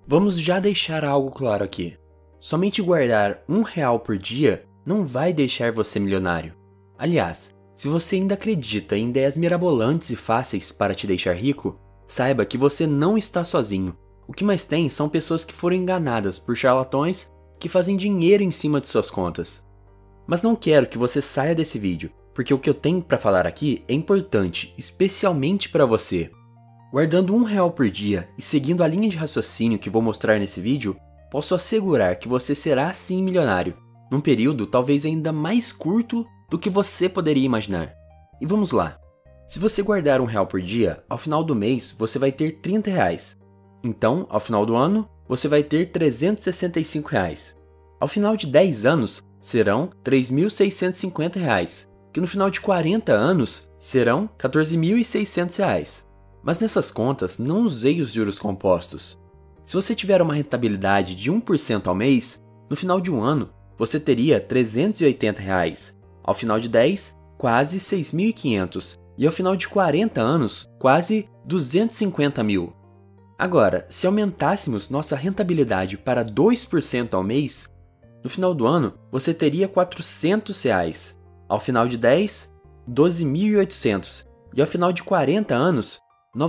Vamos já deixar algo claro aqui. Somente guardar R$ 1 por dia não vai deixar você milionário. Aliás, se você ainda acredita em ideias mirabolantes e fáceis para te deixar rico, saiba que você não está sozinho. O que mais tem são pessoas que foram enganadas por charlatões que fazem dinheiro em cima de suas contas. Mas não quero que você saia desse vídeo, porque o que eu tenho para falar aqui é importante, especialmente para você. Guardando R$ 1 por dia e seguindo a linha de raciocínio que vou mostrar nesse vídeo, posso assegurar que você será sim milionário, num período talvez ainda mais curto do que você poderia imaginar. E vamos lá. Se você guardar R$ 1 por dia, ao final do mês você vai ter R$ 30. Então, ao final do ano, você vai ter R$ 365. Ao final de 10 anos, serão R$ 3.650, que no final de 40 anos serão R$ 14.600. Mas nessas contas não usei os juros compostos. Se você tiver uma rentabilidade de 1% ao mês, no final de um ano você teria R$ 380. Ao final de 10, quase 6.500. E ao final de 40 anos, quase 250 mil. Agora, se aumentássemos nossa rentabilidade para 2% ao mês, no final do ano você teria R$ 400. Ao final de 10, 12.800. E ao final de 40 anos,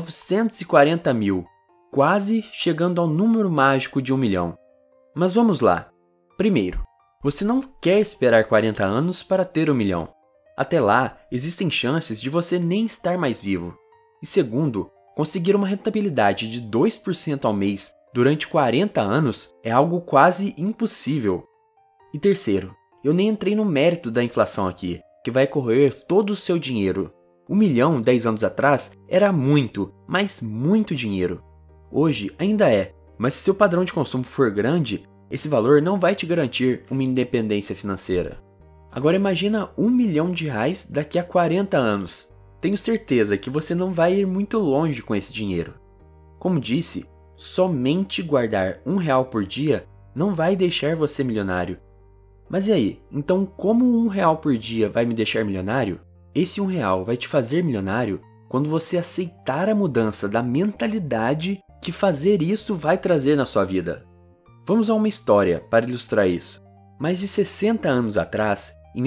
940 mil. Quase chegando ao número mágico de 1 milhão. Mas vamos lá. Primeiro, você não quer esperar 40 anos para ter 1 milhão. Até lá, existem chances de você nem estar mais vivo. E segundo, conseguir uma rentabilidade de 2% ao mês durante 40 anos é algo quase impossível. E terceiro, eu nem entrei no mérito da inflação aqui, que vai corroer todo o seu dinheiro. 1 milhão 10 anos atrás era muito, mas muito dinheiro. Hoje ainda é, mas se seu padrão de consumo for grande, esse valor não vai te garantir uma independência financeira. Agora imagina R$ 1 milhão daqui a 40 anos. Tenho certeza que você não vai ir muito longe com esse dinheiro. Como disse, somente guardar R$ 1 por dia não vai deixar você milionário. Mas e aí, então como R$ 1 por dia vai me deixar milionário? Esse R$ 1 vai te fazer milionário quando você aceitar a mudança da mentalidade que fazer isso vai trazer na sua vida. Vamos a uma história para ilustrar isso. Mais de 60 anos atrás, em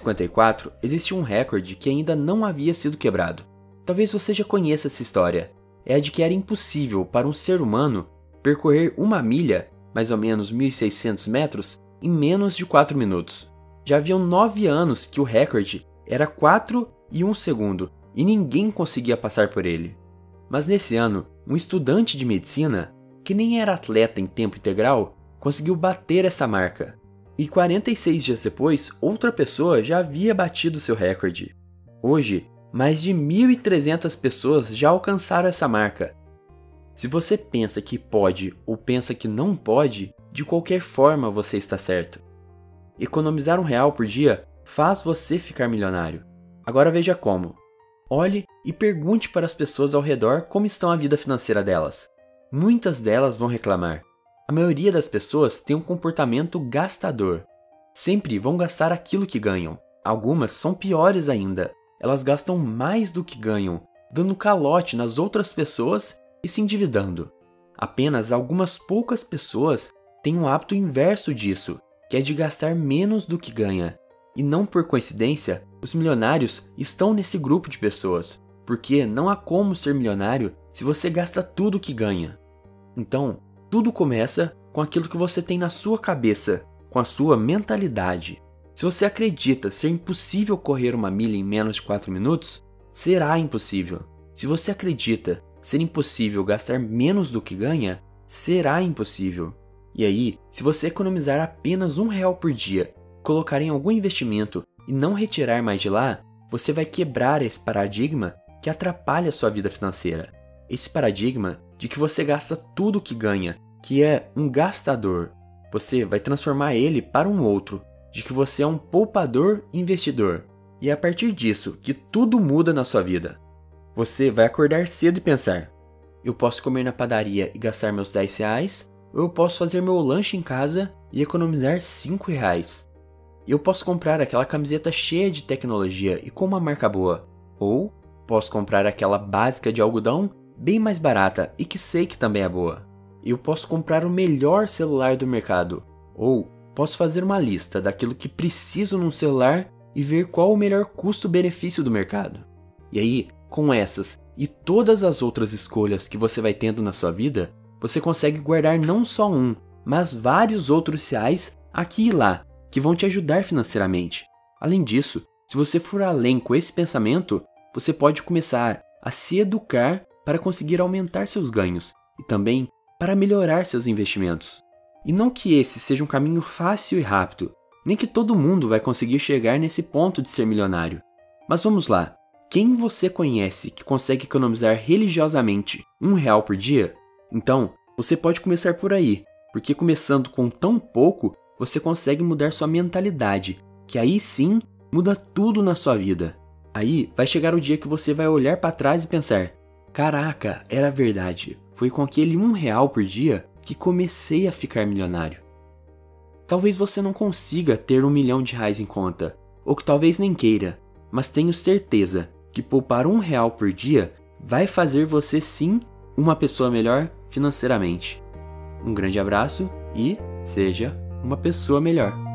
1954, existia um recorde que ainda não havia sido quebrado. Talvez você já conheça essa história. É a de que era impossível para um ser humano percorrer 1 milha, mais ou menos 1.600 metros, em menos de 4 minutos. Já haviam 9 anos que o recorde era 4 e 1 segundo, e ninguém conseguia passar por ele. Mas nesse ano, um estudante de medicina, que nem era atleta em tempo integral, conseguiu bater essa marca. E 46 dias depois, outra pessoa já havia batido seu recorde. Hoje, mais de 1.300 pessoas já alcançaram essa marca. Se você pensa que pode ou pensa que não pode, de qualquer forma você está certo. Economizar R$ 1 por dia faz você ficar milionário. Agora veja como. Olhe e pergunte para as pessoas ao redor como estão a vida financeira delas. Muitas delas vão reclamar. A maioria das pessoas tem um comportamento gastador. Sempre vão gastar aquilo que ganham. Algumas são piores ainda. Elas gastam mais do que ganham, dando calote nas outras pessoas e se endividando. Apenas algumas poucas pessoas têm um hábito inverso disso, que é de gastar menos do que ganha. E não por coincidência, os milionários estão nesse grupo de pessoas, porque não há como ser milionário se você gasta tudo que ganha. Então, tudo começa com aquilo que você tem na sua cabeça, com a sua mentalidade. Se você acredita ser impossível correr 1 milha em menos de 4 minutos, será impossível. Se você acredita ser impossível gastar menos do que ganha, será impossível. E aí, se você economizar apenas R$ 1 por dia, colocar em algum investimento e não retirar mais de lá, você vai quebrar esse paradigma que atrapalha a sua vida financeira. Esse paradigma de que você gasta tudo que ganha, que é um gastador. Você vai transformar ele para um outro, de que você é um poupador investidor. E é a partir disso que tudo muda na sua vida. Você vai acordar cedo e pensar: eu posso comer na padaria e gastar meus R$ 10, ou eu posso fazer meu lanche em casa e economizar R$ 5. Eu posso comprar aquela camiseta cheia de tecnologia e com uma marca boa, ou posso comprar aquela básica de algodão bem mais barata e que sei que também é boa. eu posso comprar o melhor celular do mercado. Ou posso fazer uma lista daquilo que preciso num celular e ver qual o melhor custo-benefício do mercado. E aí, com essas e todas as outras escolhas que você vai tendo na sua vida, você consegue guardar não só um, mas vários outros reais aqui e lá, que vão te ajudar financeiramente. Além disso, se você for além com esse pensamento, você pode começar a se educar para conseguir aumentar seus ganhos e também para melhorar seus investimentos. E não que esse seja um caminho fácil e rápido, nem que todo mundo vai conseguir chegar nesse ponto de ser milionário. Mas vamos lá, quem você conhece que consegue economizar religiosamente R$1 por dia? Então, você pode começar por aí, porque começando com tão pouco, você consegue mudar sua mentalidade, que aí sim muda tudo na sua vida. Aí vai chegar o dia que você vai olhar para trás e pensar: caraca, era verdade, foi com aquele R$1 por dia que comecei a ficar milionário. Talvez você não consiga ter R$1 milhão em conta, ou que talvez nem queira, mas tenho certeza que poupar R$1 por dia vai fazer você sim uma pessoa melhor financeiramente. Um grande abraço e seja uma pessoa melhor.